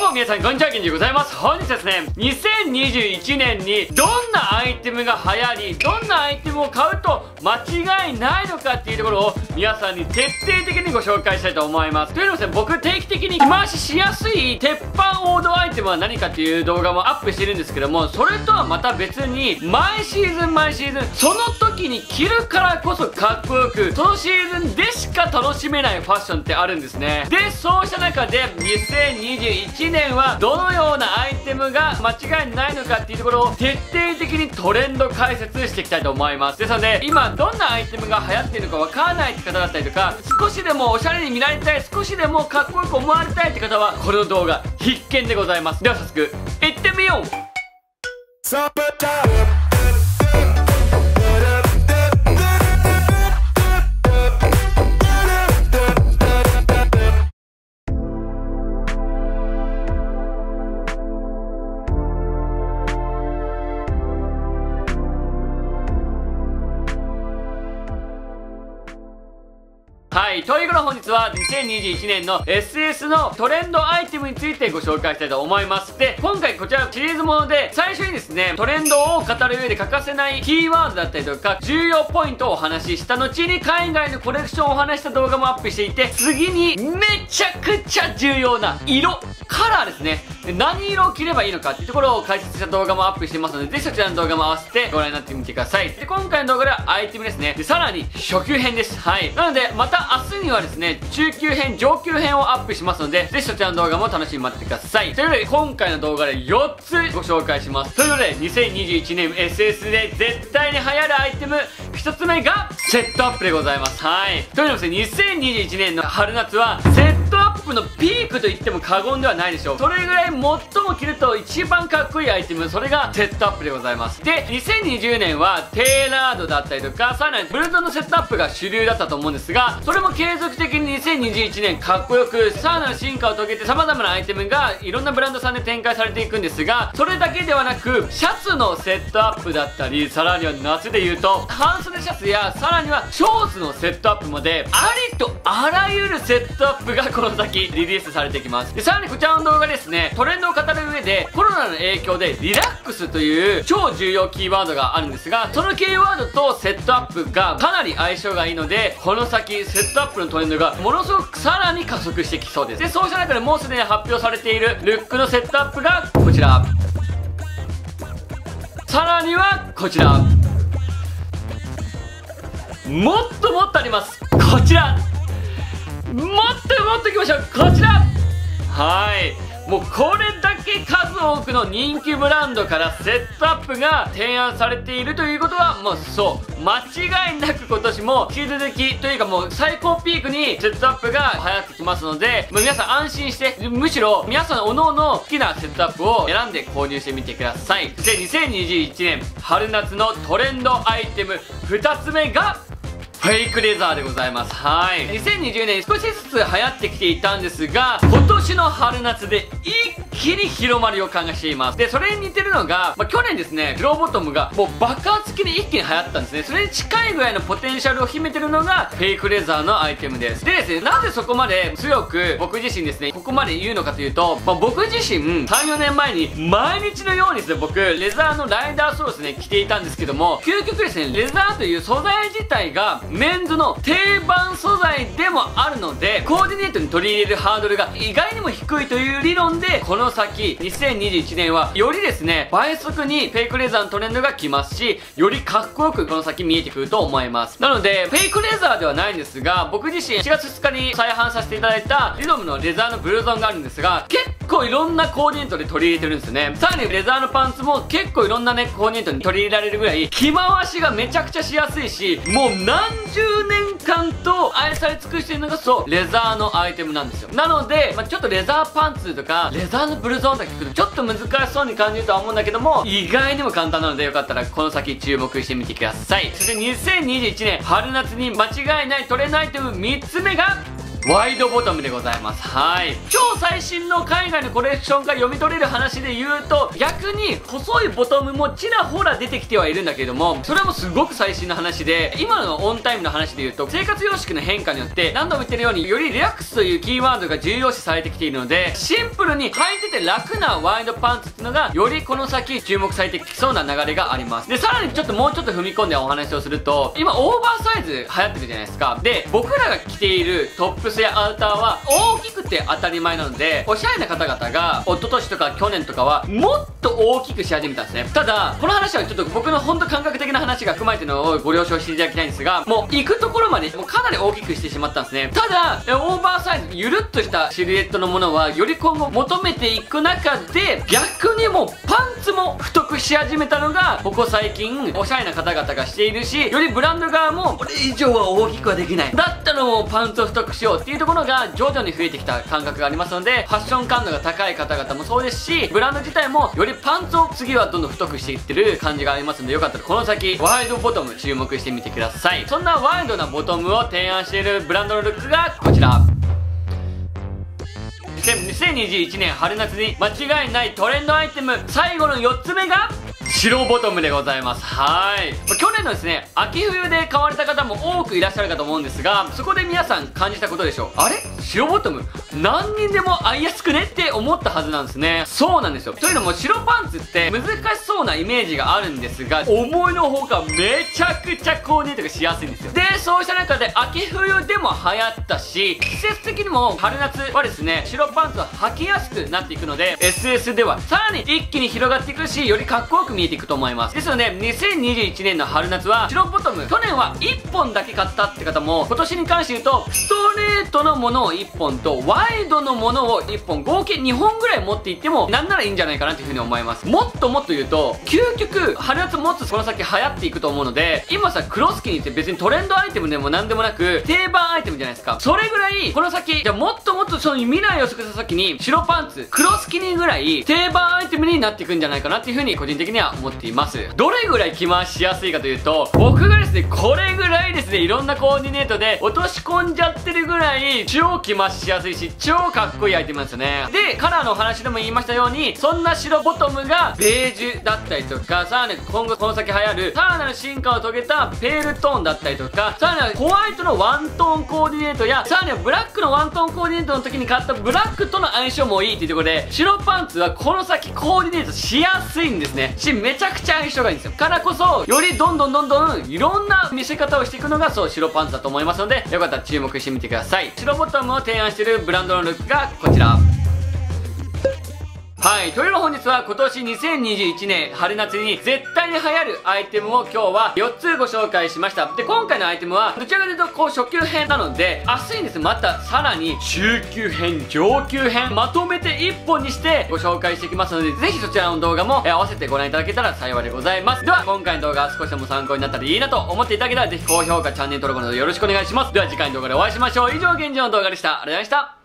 も皆さんこんにちは、ケンジでございます。本日ですね、2021年にどんなアイテムが流行り、どんなアイテムを買うと間違いないのかっていうところを皆さんに徹底的にご紹介したいと思います。というのもですね、僕定期的に着回ししやすい鉄板王道アイテムは何かっていう動画もアップしてるんですけども、それとはまた別に毎シーズン毎シーズンその時に着るからこそかっこよく、そのシーズンでしか楽しめないファッションってあるんですね。で、そうした中で2021年はどのようなアイテムが間違いないのかっていうところを徹底的にトレンド解説していきたいと思います。ですので、今どんなアイテムが流行っているのかわからないって方だったりとか、少しでもおしゃれに見られたい、少しでもかっこよく思われたいって方はこの動画必見でございます。では早速いってみよう。はい。ということで本日は2021年の SS のトレンドアイテムについてご紹介したいと思います。で、今回こちらシリーズもので最初にですね、トレンドを語る上で欠かせないキーワードだったりとか重要ポイントをお話しした後に海外のコレクションをお話した動画もアップしていて、次にめちゃくちゃ重要な色、カラーですね。何色を着ればいいのかっていうところを解説した動画もアップしてますので、ぜひそちらの動画も合わせてご覧になってみてください。で、今回の動画ではアイテムですね。で、さらに初級編です。はい。なので、また明日にはですね、中級編、上級編をアップしますので、ぜひそちらの動画も楽しみに待っててください。ということで、今回の動画で4つご紹介します。ということで、2021年 SS で絶対に流行るアイテム、1つ目がセットアップでございます。はい。というのもですね、2021年の春夏はセットアップのピークと言っても過言ではないでしょう。それぐらい最も着ると一番かっこいいアイテム、それがセットアップでございます。で、2020年はテーラードだったりとか、さらにブルゾンのセットアップが主流だったと思うんですが、それも継続的に2021年かっこよく、さらなる進化を遂げて様々なアイテムがいろんなブランドさんで展開されていくんですが、それだけではなく、シャツのセットアップだったり、さらには夏で言うと、半袖シャツや、さらにはショーツのセットアップまで、ありとあらゆるセットアップがこの先リリースされていきます。で、さらにこちらの動画ですね、トレンドを語る上でコロナの影響でリラックスという超重要キーワードがあるんですが、そのキーワードとセットアップがかなり相性がいいので、この先セットアップのトレンドがものすごくさらに加速してきそうです。で、そうした中でもうすでに発表されているルックのセットアップがこちら、さらにはこちら、もっともっとあります。こちら、もっともっといきましょう。こちら、はい。もうこれだけ数多くの人気ブランドからセットアップが提案されているということは、もうそう間違いなく今年も引き続きというかもう最高ピークにセットアップが流行ってきますので、もう皆さん安心して、むしろ皆さんおのおの好きなセットアップを選んで購入してみてください。そして2021年春夏のトレンドアイテム2つ目がフェイクレザーでございます。はい。2020年少しずつ流行ってきていたんですが、今年の春夏で一気に広まりを感がしています。で、それに似てるのが、去年ですね、フローボトムがもう爆発的に一気に流行ったんですね。それに近いぐらいのポテンシャルを秘めてるのがフェイクレザーのアイテムです。でですね、なぜそこまで強く僕自身ですね、ここまで言うのかというと、僕自身3、4年前に毎日のようにですね、僕、レザーのライダーソースね、着ていたんですけども、究極ですね、レザーという素材自体がメンズの定番素材でもあるので、コーディネートに取り入れるハードルが意外にも低いという理論で、この先2021年はよりですね、倍速にフェイクレザーのトレンドが来ますし、よりかっこよくこの先見えてくると思います。なのでフェイクレザーではないんですが、僕自身4月2日に再販させていただいたリドムのレザーのブルゾンがあるんですが、結構いろんなコーディネートで取り入れてるんですよね。さらにレザーのパンツも結構いろんなね、コーディネートに取り入れられるぐらい着回しがめちゃくちゃしやすいし、もう何十年間と愛され尽くしているのがそうレザーのアイテムなんですよ。なので、ちょっとレザーパンツとかレザーのブルゾンとか聞くとちょっと難しそうに感じるとは思うんだけども、意外にも簡単なのでよかったらこの先注目してみてください。そして2021年春夏に間違いないトレンドアイテム3つ目がワイドボトムでございます。はい。超最新の海外のコレクションが読み取れる話で言うと、逆に細いボトムもちらほら出てきてはいるんだけれども、それもすごく最新の話で、今のオンタイムの話で言うと、生活様式の変化によって、何度も言ってるように、よりリラックスというキーワードが重要視されてきているので、シンプルに履いてて楽なワイドパンツっていうのが、よりこの先注目されてきそうな流れがあります。で、さらにもうちょっと踏み込んでお話をすると、今オーバーサイズ流行ってるじゃないですか。で、僕らが着ているトップスやアウターは大きくて当たり前なので、おしゃれな方々が一昨年とか去年とかはもっと大きくし始めたんですね。ただ、この話はちょっと僕の本当感覚的な話が踏まえてのをご了承していただきたいんですが、もう行くところまでもうかなり大きくしてしまったんですね。ただ、オーバーサイズ、ゆるっとしたシルエットのものはより今後求めていく中で、逆にもうパンツも太くし始めたのが、ここ最近おしゃれな方々がしているし、よりブランド側もこれ以上は大きくはできない。だったらもうパンツを太くしようっていうところが徐々に増えてきた感覚がありますので、ファッション感度が高い方々もそうですし、ブランド自体もよりパンツを次はどんどん太くしていってる感じがありますので、よかったらこの先ワイドボトム注目してみてください。そんなワイドなボトムを提案しているブランドのルックがこちら。2021年春夏に間違いないトレンドアイテム、最後の4つ目が白ボトムでございます。はい。去年のですね、秋冬で買われた方も多くいらっしゃるかと思うんですが、そこで皆さん感じたことでしょう。あれ？白ボトム何人でも合いやすくねって思ったはずなんですね。そうなんですよ。というのも白パンツって難しそうなイメージがあるんですが、思いのほかめちゃくちゃコーディネートがしやすいんですよ。で、そうした中で秋冬でも流行ったし、季節的にも春夏はですね、白パンツは履きやすくなっていくので、SS ではさらに一気に広がっていくし、よりかっこよく見えていくと思います。ですので、2021年の春夏は白ボトム、去年は1本だけ買ったって方も、今年に関して言うと、ストレートのものを1本と、ワイドのものを1本、合計2本ぐらい持っていっても、なんならいいんじゃないかなというふうに思います。もっともっと言うと、究極、春夏もっとこの先流行っていくと思うので、今さ、クロスキニって別にトレンドアイテムでもなんでもなく、定番アイテムじゃないですか。それぐらい、この先、じゃあもっともっとその未来を予測した先に、白パンツ、クロスキニぐらい、定番アイテムになっていくんじゃないかなっていうふうに、個人的には思っています。どれぐらい着回しやすいかというと、僕がですね、これぐらいですね、いろんなコーディネートで落とし込んじゃってるぐらい、超着回しやすいし、超かっこいいアイテムなんですよね。で、カラーのお話でも言いましたように、そんな白ボトムが、ベージュだったりとか、さらに今後この先流行る、さらなる進化を遂げたペールトーンだったりとか、さらにホワイトのワントーンコーディネートや、さらにブラックのワントーンコーディネートの時に買ったブラックとの相性もいいっていうところで、白パンツはこの先コーディネートしやすいんですね。めちゃくちゃ相性がいいんですよ。からこそ、よりどんどんいろんな見せ方をしていくのがそう白パンツだと思いますので、よかったら注目してみてください。白ボトムを提案しているブランドのルックがこちら。はい。というの本日は今年2021年春夏に絶対に流行るアイテムを今日は4つご紹介しました。で、今回のアイテムはどちらかというとこう初級編なので、明日にですね、またさらに中級編、上級編、まとめて1本にしてご紹介していきますので、ぜひそちらの動画も合わせてご覧いただけたら幸いでございます。では、今回の動画少しでも参考になったらいいなと思っていただけたら、ぜひ高評価、チャンネル登録などよろしくお願いします。では次回の動画でお会いしましょう。以上、現状の動画でした。ありがとうございました。